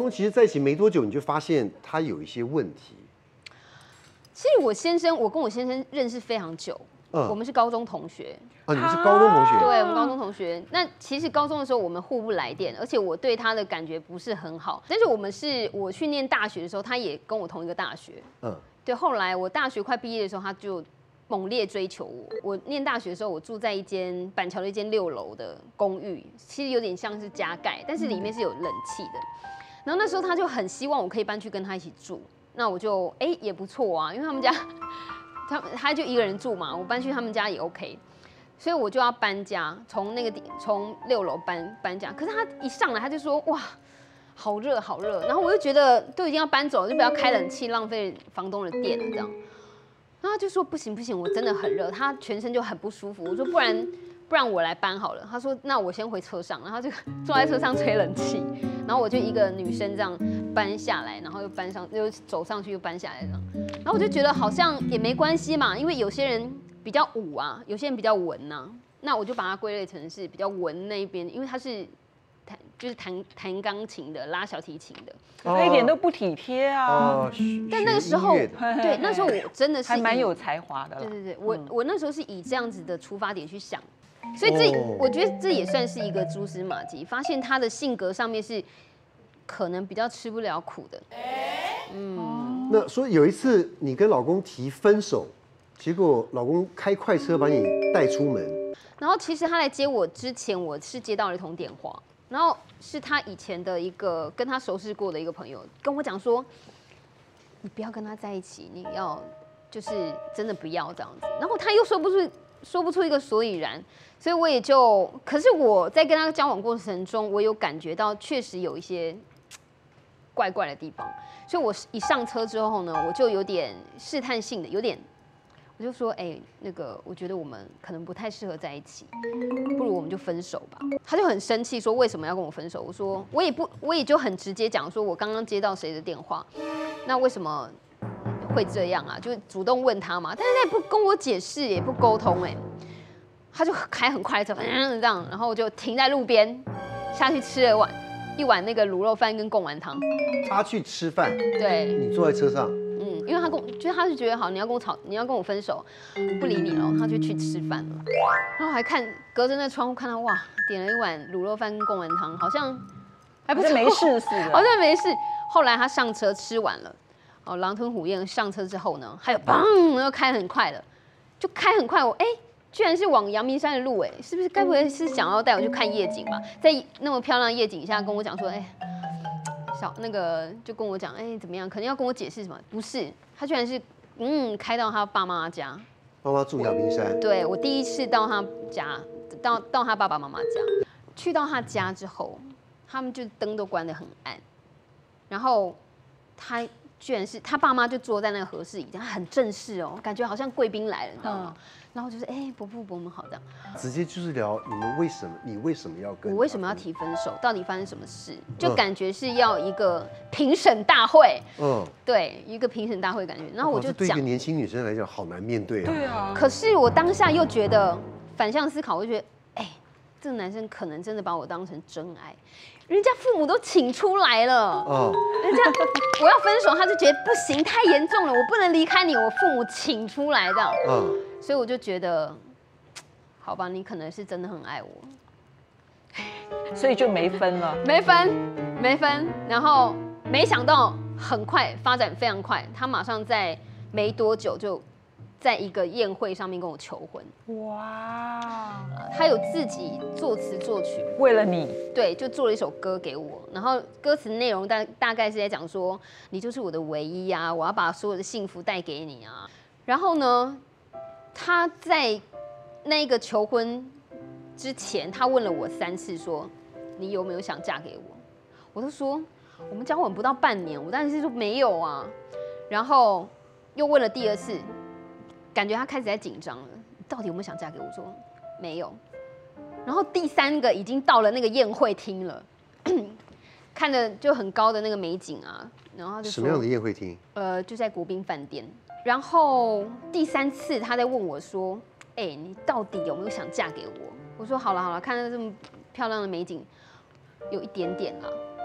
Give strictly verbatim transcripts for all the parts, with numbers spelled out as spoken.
公其实在一起没多久，你就发现他有一些问题。 其实我先生，我跟我先生认识非常久，嗯，我们是高中同学。 啊，你们是高中同学？ 对，我们高中同学。那其实高中的时候我们互不来电，而且我对他的感觉不是很好。但是我们是我去念大学的时候，他也跟我同一个大学。嗯，对。后来我大学快毕业的时候，他就猛烈追求我。我念大学的时候，我住在一间板桥的一间六楼的公寓，其实有点像是加盖，但是里面是有冷气的。然后那时候他就很希望我可以搬去跟他一起住。那我就哎、欸、也不错啊，因为他们家他他就一个人住嘛，我搬去他们家也 OK， 所以我就要搬家，从那个地从六楼搬搬家。可是他一上来他就说哇，好热好热，然后我就觉得都已经要搬走了，就不要开冷气，浪费房东的电了这样。然后他就说不行不行，我真的很热，他全身就很不舒服。我说不然不然我来搬好了。他说那我先回车上，然后就坐在车上吹冷气，然后我就一个女生这样搬下来，然后又搬上又走上去又搬下来这样。然后我就觉得好像也没关系嘛，因为有些人比较武啊，有些人比较文呐、啊。那我就把它归类成是比较文那一边，因为他是弹就是弹弹钢琴的，拉小提琴的， 他一点都不体贴啊。哦， 但那个时候，对，那时候我真的是还蛮有才华的。 对对对，我、嗯、我那时候是以这样子的出发点去想，所以这、哦、我觉得这也算是一个蛛丝马迹，发现他的性格上面是可能比较吃不了苦的。 嗯，那所以有一次你跟老公提分手，结果老公开快车把你带出门。 然后其实他来接我之前，我是接到了一通电话，然后是他以前的一个跟他熟识过的一个朋友跟我讲说，你不要跟他在一起，你要就是真的不要这样子。然后他又说不出说不出一个所以然，所以我也就，可是我在跟他交往过程中，我有感觉到确实有一些怪怪的地方，所以我一上车之后呢，我就有点试探性的，有点。我就说，哎、欸，那个，我觉得我们可能不太适合在一起，不如我们就分手吧。他就很生气，说为什么要跟我分手？我说，我也不，我也就很直接讲，说我刚刚接到谁的电话，那为什么会这样啊？就主动问他嘛，但是他也不跟我解释，也不沟通，哎，他就开很快的车，嗯，这样，然后我就停在路边，下去吃了碗一碗那个卤肉饭跟贡丸汤。 他去吃饭， 对， 你坐在车上。 因为他跟我，就是他就觉得好，你要跟我吵，你要跟我分手，我不理你了，他就去吃饭了。然后还看隔着那窗户看到哇，点了一碗卤肉饭跟贡丸汤，好像还不是没事似的， 好像没事。后来他上车吃完了，哦，狼吞虎咽上车之后呢，还有砰，又开很快了，就开很快。我哎、欸，居然是往阳明山的路，哎，是不是？该不会是想要带我去看夜景吧？在那么漂亮的夜景下跟我讲说，哎、欸。小那个就跟我讲，哎、欸，怎么样？可能要跟我解释什么？不是，他居然是嗯开到他爸妈家。 妈妈住阳明山。 对，我第一次到他家，到到他爸爸妈妈家，去到他家之后，他们就灯都关得很暗，然后他居然是他爸妈就坐在那个和室椅，他很正式哦，感觉好像贵宾来了，你知道吗？嗯、然后就是哎、欸，伯父伯母好这样， 直接就是聊你们为什么，你为什么要跟我为什么要提分手，到底发生什么事？就感觉是要一个评审大会，嗯，对，一个评审大会感觉。然后我就讲， 对一个年轻女生来讲好难面对啊。 对啊。 可是我当下又觉得反向思考，我就觉得，哎、欸，这个男生可能真的把我当成真爱。人家父母都请出来了，哦，人家我要分手，他就觉得不行，太严重了，我不能离开你，我父母请出来这样，嗯，所以我就觉得，好吧，你可能是真的很爱我， 所以就没分了， 没分，没分，然后没想到很快发展非常快，他马上在没多久就在一个宴会上面跟我求婚。哇！他有自己作词作曲， 为了你， 对，就做了一首歌给我。然后歌词内容大大概是在讲说，你就是我的唯一啊，我要把所有的幸福带给你啊。然后呢，他在那个求婚之前，他问了我三次说，你有没有想嫁给我？我都说我们交往不到半年，我当然是说没有啊。然后又问了第二次。感觉他开始在紧张了，你到底有没有想嫁给我？我说没有。然后第三个已经到了那个宴会厅了，看着就很高的那个美景啊，然后他就说什么样的宴会厅？ 呃，就在国宾饭店。然后第三次他在问我说：“哎、欸，你到底有没有想嫁给我？”我说：“好了好了，看到这么漂亮的美景，有一点点啦。”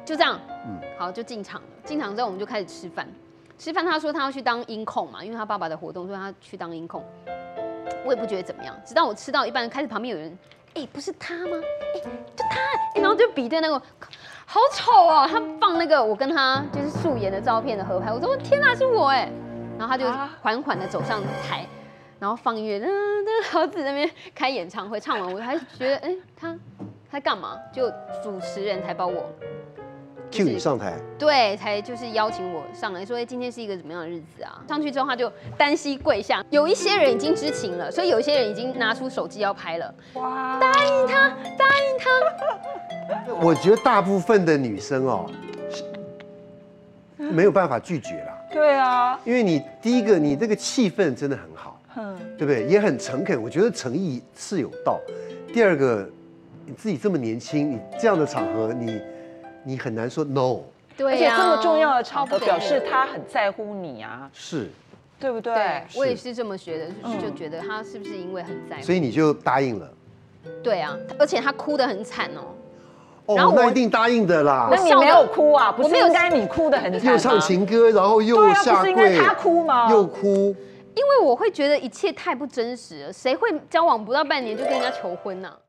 就这样，嗯，好，就进场了。进场之后我们就开始吃饭，吃饭他说他要去当音控嘛，因为他爸爸的活动，所以他去当音控。我也不觉得怎么样，直到我吃到一半，开始旁边有人，哎、欸，不是他吗？哎、欸，就他、欸，然后就比对那个，好丑哦，他放那个我跟他就是素颜的照片的合拍，我说天哪，是我哎，然后他就缓缓的走上台，然后放音乐，嗯，那桃子那边开演唱会，唱完我还觉得，哎、欸，他他在干嘛？就主持人才把我。 Q 你上台， 对，才就是邀请我上来说，哎，今天是一个怎么样的日子啊？上去之后，他就单膝跪下，有一些人已经知情了，所以有一些人已经拿出手机要拍了。哇！答应他，答应他。 我觉得大部分的女生哦，没有办法拒绝啦。 对啊， 因为你第一个，你这个气氛真的很好，嗯，对不对？也很诚恳，我觉得诚意是有道。第二个，你自己这么年轻，你这样的场合，你。你很难说 no， 对、啊， 而且这么重要的场合，表示他很在乎你啊， 是， 对不对？ 对，我也是这么觉得，就觉得他是不是因为很在乎， 所以你就答应了。 对啊，而且他哭得很惨哦。 哦，然后那一定答应的啦。 那你没有哭啊？不是应该你哭得很惨吗？ 又唱情歌，然后又下跪， 对啊，不是应该他哭吗？ 又哭。 因为我会觉得一切太不真实了，谁会交往不到半年就跟人家求婚呢、啊？